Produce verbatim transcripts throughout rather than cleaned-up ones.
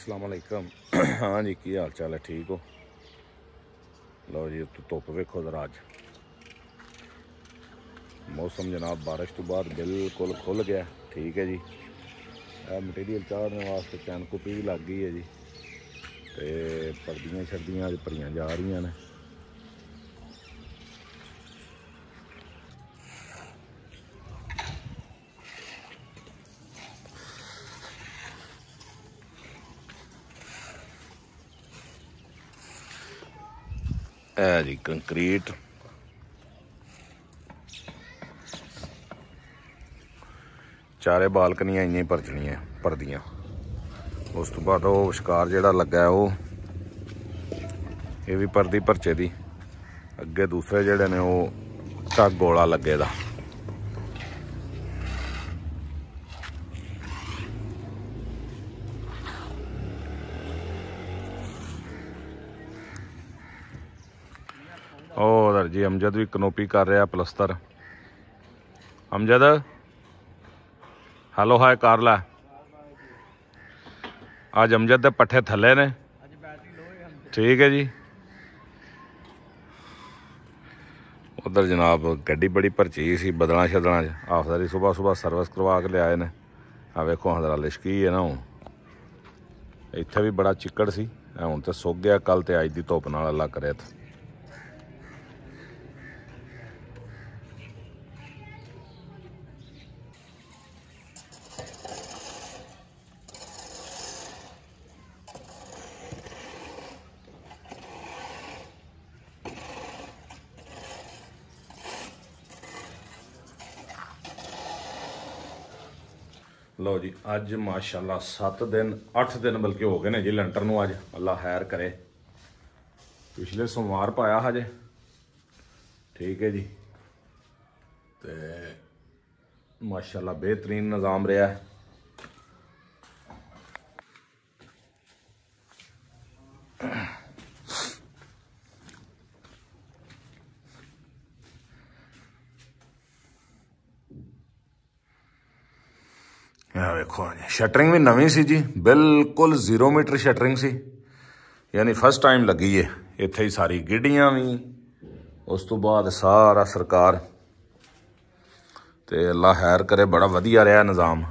अस्सलाम वालेकुम। हाँ जी, की हाल चाल है? ठीक हो? लो जी, तो धुप वेखो जरा। अज मौसम जनाब बारिश तो बाद बिल्कुल खुल गया। ठीक है जी। मटीरियल चाढ़ने वास्ते चैन कुपी भी लग गई है जी। तो पर्दियां शर्दियां अज भरियां जा रही ने। है जी कंक्रीट। चारे बालकनियां इं भरजनियां भरदियां। उस तो बाद वो विशकार जिहड़ा लगा है वो ये भी भरदी भरचे दी। अगे दूसरे जिहड़े ने वो ढक गोला लगे दा। उधर जी अमजद भी कनोपी कर रहा पलस्तर। अमजद हेलो हाय कर लै। अज अमजद के पट्ठे थले ने। ठीक है जी। उधर जनाब गड्डी बड़ी भरची सी बदलों शदलों आखदारी सुबह सुबह सर्विस करवा के लियाए ने। आ वेखो हजरा लिशकी है ना। हूँ इत्थे भी बड़ा चिक्कड़ सी, हूँ तो सुक गया। कल तो अज की धुप नाल अल्लाह करे। लो जी, अज माशाअल्लाह सत्त दिन अठ दिन बल्कि हो गए ने जी लंटर नूं। अज अल्लाह खैर करे। पिछले सोमवार पाया हजे। ठीक है जी। तो माशाअल्लाह बेहतरीन निज़ाम रहा है। वेखो शटरिंग भी नवी सी जी, बिल्कुल जीरो मीटर शटरिंग सी। यानी फर्स्ट टाइम लगी है इत्थे ही सारी गिड्डियां भी। उस तो बाद सारा सरकार ते अल्लाह खैर करे। बड़ा वधिया रहा निज़ाम।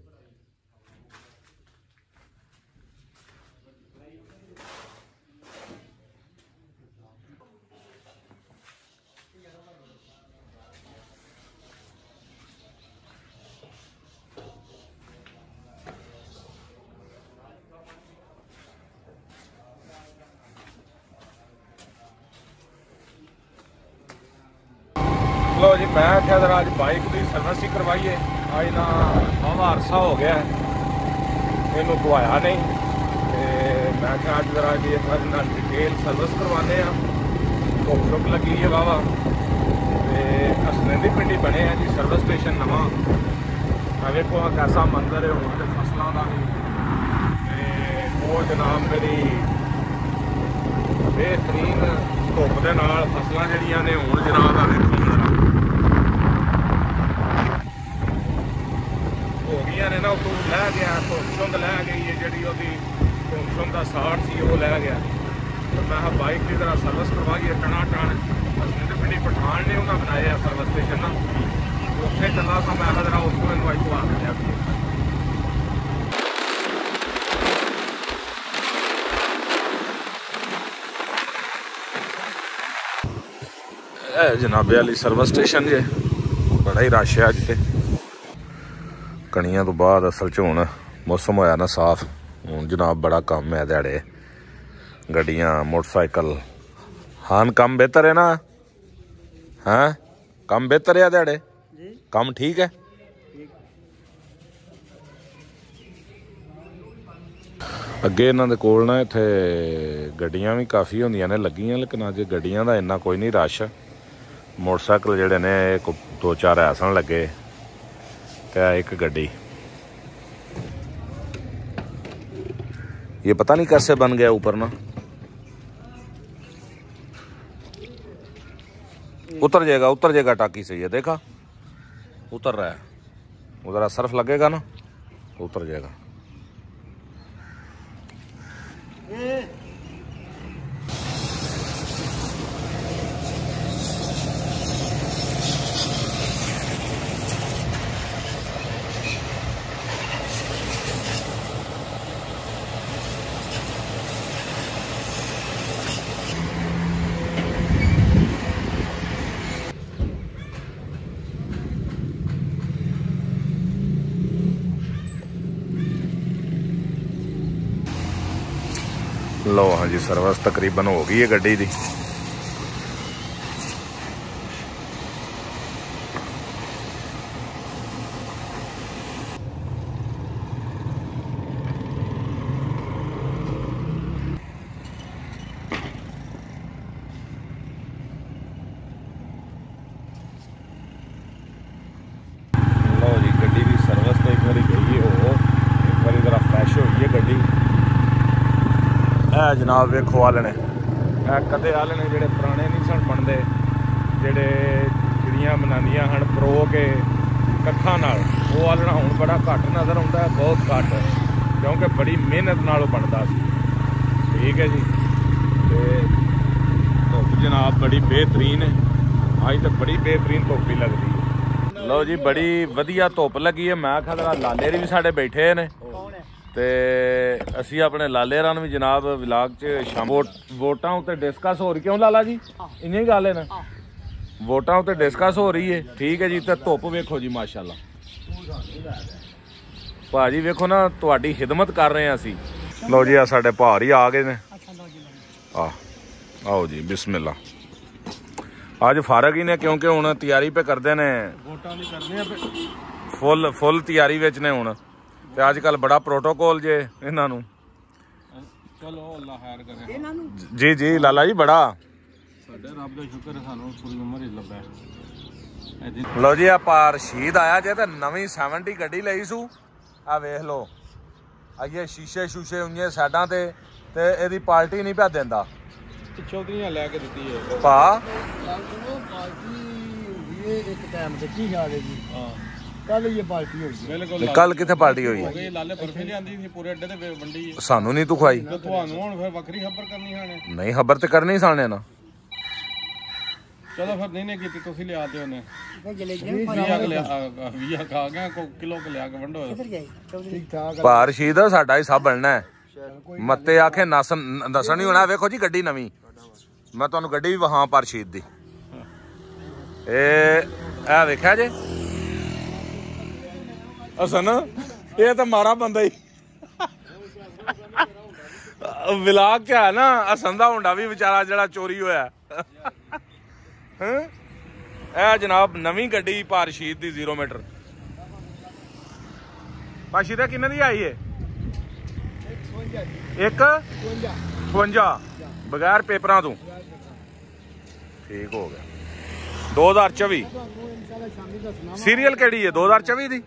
लो जी, मैं आख्या जरा अज बाइक की सर्विस ही करवाइए। अज ना बावा अरसा हो गया इनू धोया नहीं। तो मैं क्या अज जरा जी एक बार डिटेल सर्विस करवाने। धुप शुप लगी है वाहवा। तो असलेंदी पिंडी बने हैं जी सर्विस स्टेशन नवा। वेखो कैसा मंजर है। हूँ तो फसलों का भी वो जनाब मेरी बेहतरीन धुप के नाल फसलां जिहड़ियां ने हूँ जनाब आ वेखो हो गई ने ना। उतों लै गया धुंद शुंद लै गई है जी। वो धुंद शुंद का साड़ सी वो लै गया। तो मैं बाइक की तरह सर्विस करवाइए टना टन। असलिंदी पिंडी पठान ने उन्हें बनाया सर्विस स्टेशन ना। उत्थे चला सा मैं जरा उतों इनू अज धुआ लिया। जनाबे वाली सर्विस स्टेशन जे बड़ा ही रश है अज। कणियां तो बाद असल च हुण मौसम होया ना साफ। हूँ जनाब बड़ा कम है दिहाड़े गड्डियां मोटरसाइकिल। हाँ कम बेहतर है ना? हैं कम बेहतर है दिहाड़े? कम ठीक है। अगे इन्हां दे कोल ना इत्थे गड्डियां भी काफ़ी होंदियां ने लगियां। लेकिन अज गड्डियां दा इन्ना कोई नहीं रश। मोटरसाइकिल जिहड़े ने दो चार ऐसन लगे। तो एक गड्डी ये पता नहीं कैसे बन गया ऊपर ना। उतर जाएगा उतर जाएगा टाकी से। ये देखा उतर रहा है। उधर सर्फ लगेगा ना उतर जाएगा। लो हाँ जी, सर्विस तकरीबन हो गई है गड्डी दी। लो जी, गड्डी की सर्विस तो एक बार गई हो, एक बार जरा फ्रैश हो गई है गड्डी। है जनाब वेखो आलने, कदे आलने जेडे पुराने नहीं सन बनते, जेडे चिड़ियां बनानियां हैं परो के कत्थां नाल, वो आलना हुण बड़ा घट नज़र आता है, बहुत घट, क्योंकि बड़ी मेहनत नाल बनता सी। ठीक है जी। ते धुप्प जनाब बड़ी बेहतरीन है, अज तो बड़ी बेहतरीन धुप्प ही लगती है। लो जी, बड़ी वधिया धुप्प लगी है। मैं आखा लाले भी साढ़े बैठे ने, ते असी अपने लाले रान भी जनाब विलाग च शाम वोट वोटां उत्ते डिस्कस हो रही। क्यों लाला जी, इ'यां ही गल है ना, वोटां उत्ते डिस्कस हो रही है। ठीक है जी। ते धुप्प वेखो जी माशाअल्लाह, भाजी वेखो ना, तुहाडी खिदमत कर रहे हैं असी। लो जी, आ साडे भार ही आ गए ने। आ आओ जी, बिस्मिल्लाह। अज फारग ही ने, क्योंकि हुण तैयारी पे करते ने, फुल फुल तैयारी विच ने हुण। ते अजकल बड़ा प्रोटोकॉल जे इन्हां नूं। चलो अल्लाह खैर करे। जी जी लाला जी, बड़ा साडे रब दा शुक्र है, सानू पूरी उम्र ही लब्भा। लो जी, आ पार शहीद आया जे ते नवीं सैवनटी गड्डी लई सू। आ वेख लो, अगे शीशे शूशे उंजे साइडां ते ते एदी पार्टी नहीं पा देंदा, पिछों दी लैके दित्ती है भा पार्टी ये एक टाइम ते की ख्याल है जी। हां, कल ये पार्टी होई। बिल्कुल, कल किथे पार्टी होई है? लाले बर्फी लियांदी सी पूरे अड्डे ते वंडी। सानू नहीं तू खवाई, ते तुहानू हुण फिर वक्री खबर करनी हाने। नहीं, खबर ते करनी साने ना। चलो फिर नहीं ने कीती, तुसी लिया दे ओने वीह खा गया, किलो के लिया के वंडो। ठीक ठाक भार शीद साडा हिस्सा बनना है। मत्ते आखे नस दसन नहीं होना। वेखो जी, गड्डी नवीं, मैं तुहानू गड्डी भी वहां पर शीद दी। ए वेख्या जे हसन, ये तो माड़ा बंदा ही विलाग च है ना। हसन दा हुंडा भी बेचारा जड़ा चोरी होया। ए जनाब नवीं गड्डी पारशीद दी जीरो मीटर। पारशीदा किन्ने दी आई है? एक छवंजा बगैर पेपरां तों। ठीक हो गया। दो हजार चौबी सीरियल केड़ी है? दो हजार चौबी दी।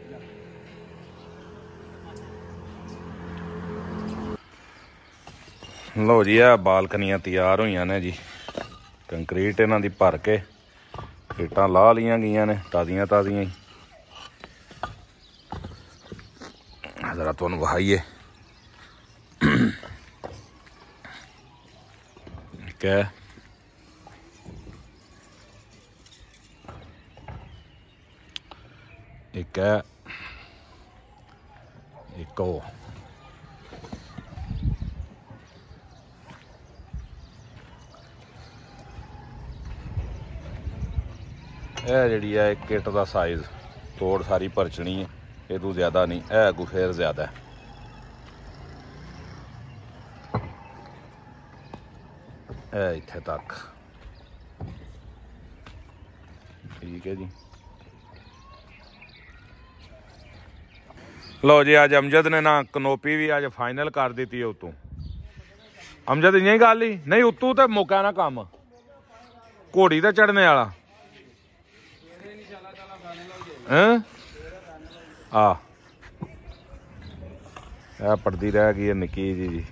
लो जी, आ बालकनियां तैयार हुई ने जी। कंक्रीट इन्हां दी भर के इट्टां ला लियां गईयां ने, ताजियां ताजियां ही। जरा तुहानू वहाइए क्या एक है, एक ओ जी है किट का साइज तोड़ सारी भरचनी है, ये तू ज्यादा नहीं है, को फिर ज्यादा है इत्थे तक। ठीक है जी। लो जी, अज अमजद ने ना कनोपी भी अज फाइनल कर दी है उतों। अमजद इं गल ही नहीं, उतों तो मुक्का ना काम, घोड़ी तो चढ़ने वाला। आ पड़ती रह गई है निक्की जी जी।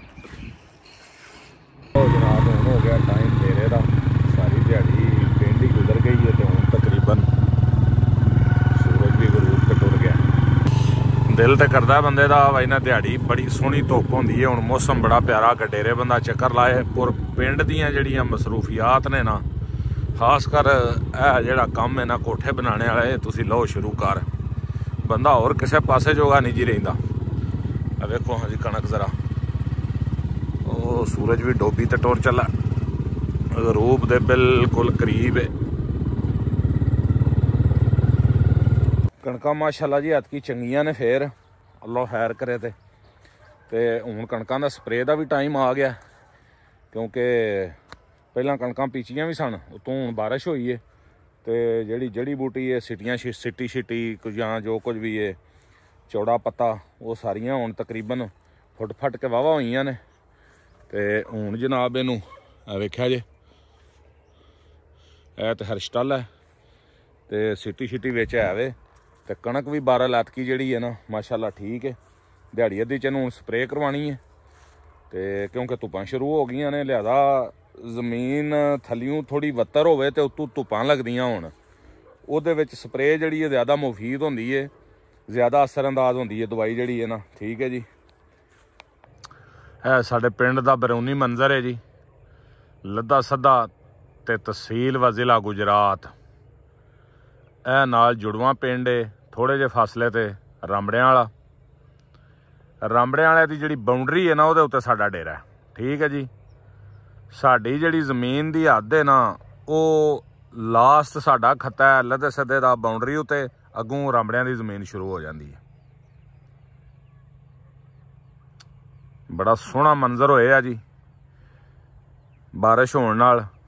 जनाब हूँ हो गया टाइम मेरे का, सारी दिहाड़ी पिंड ही दिल तो करता बंदे का वही ना दिहाड़ी बड़ी सोहनी धुप होंदी है। हुण मौसम बड़ा प्यारा, गडेरे बंदा चक्कर लाए। पुर पिंड दियां जड़ियां मसरूफियात ने ना, खास कर यह जिहड़ा काम है ना कोठे बनाने वाला, ये तुसीं लो शुरू कर, बंदा होर किसी पासे जोगा नहीं जी रहिंदा। वेखो हाँ जी कणक जरा, ओ सूरज भी डोबी ते टुर चला, रूप दे बिल्कुल करीब है। कणकां माशाअल्लाह जी ऐतकी चंगियां ने, फिर अल्लाह खैर करे ते ते हुण कणकां दा स्प्रे का भी टाइम आ गया, क्योंकि पहलां कणकां पीचियां भी सन, उतों हुण बारिश होई है ते जिहड़ी जड़ी बूटी है सिटियां सिटी शिटी जां जो कुछ भी है चौड़ा पत्ता, वो सारियां हुण तकरीबन फुट फट के वाहवा होईयां ने। ते हुण जनाब इनू वेख्या जे ए ते हरस्टल है ते सिटी शिटी विच है वे, ते कणक भी बारह ऐतकी जिहड़ी है ना माशाअल्लाह ठीक है। दिहाड़ी अद्धी च इनू स्प्रे करवानी है ते क्योंकि धुप्पां शुरू हो गई ने, लिहाजा जमीन थल्लियों थोड़ी वत्तर होवे ते उत्तों धुप्पां लगदियां होण, उहदे विच स्प्रे जिहड़ी है ज़्यादा मुफीद होंदी है, ज़्यादा असरअंदाज होंदी है दवाई जिहड़ी है ना। ठीक है जी, है साडे पिंड दा बरौनी मंजर है जी, लद्दा सद्दा ते तहसील व जिला गुजरात। ए नाल जुड़वा पिंड है, थोड़े जे फासले ते रामड़ियां वाला। रामड़ियां वाले दी जिहड़ी बाउंड्री है ना, उहदे उत्ते साडा डेरा है। ठीक है जी, साडी जिहड़ी जमीन दी हद है ना, वो लास्ट साडा खत्ता है लद्दे सद्दे दा बाउंड्री उत्ते, अगों रामड़ियां दी जमीन शुरू हो जाती है। बड़ा सोहना मंजर होया जी बारिश होने नाल।